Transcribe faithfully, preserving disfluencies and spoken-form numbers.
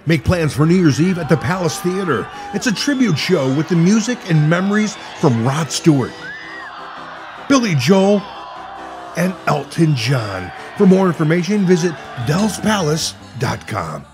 Make plans for New Year's Eve at the Palace Theater. It's a tribute show with the music and memories from Rod Stewart, Billy Joel, and Elton John. For more information, visit dells palace dot com.